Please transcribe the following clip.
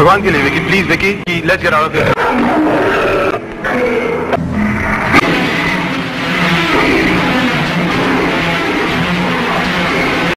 भगवान के लिए Vicky, please Vicky, let's get out of here.